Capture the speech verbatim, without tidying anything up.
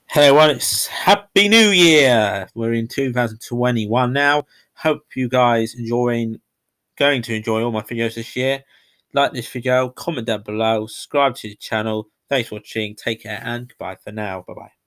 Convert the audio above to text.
Hello, everyone. It's Happy New Year. We're in two thousand twenty-one now. Hope you guys enjoying, going to enjoy all my videos this year. Like this video, comment down below, subscribe to the channel. Thanks for watching. Take care and goodbye for now. Bye bye.